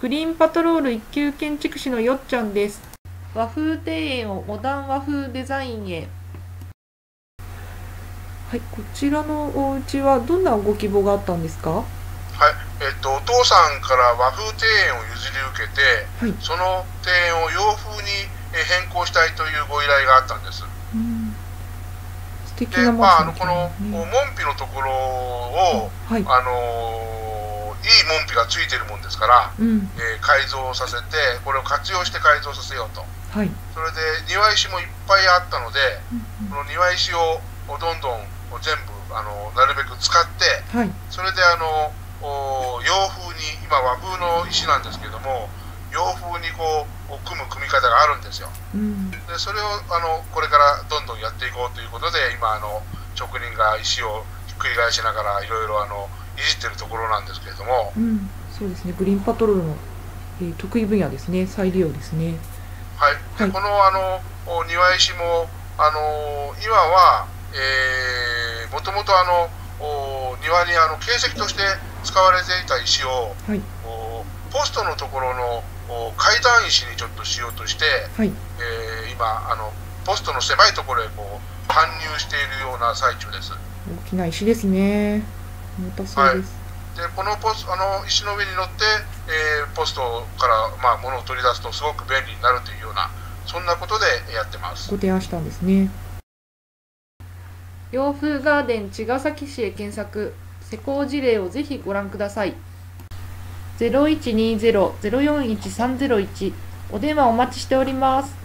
グリーンパトロール一級建築士のよっちゃんです。和風庭園をモダン和風デザインへ。はい、こちらのお家はどんなご希望があったんですか？ はい、お父さんから和風庭園を譲り受けて、 はい。 その庭園を洋風に変更したいというご依頼があったんです。 うん、素敵で、 なマンションこの門ね。 扉のところを、 はい。 いい門扉がついてるもんですから、 うん。 改造させて、これを活用して改造させようと。 はい。 それで庭石もいっぱいあったので、 うんうん。 この庭石をどんどん全部なるべく使って、 はい。 それで洋風に、今和風の石なんですけども、洋風に組む組み方があるんですよ。 うん。 でそれをこれからどんどんやっていこうということで、今職人が石をひっくり返しながらいろいろいじってるところなんですけれども。 うん。そうですね。グリーンパトロールの、得意分野ですね。再利用ですね。 はい、ではい。 この庭石も今はもともと庭に形石として使われていた石をはい。 ポストのところの階段石にちょっとしようとして、 はい。 今ポストの狭いところへ搬入しているような最中です。 大きな石ですね。重たそうはい、 です。 でこの石の上に乗って、ポストから、物を取り出すとすごく便利になるというような、そんなことでやってます。 ご提案したんですね。洋風ガーデン茅ヶ崎市へ検索。施工事例をぜひご覧ください。0120-041301。お電話お待ちしております。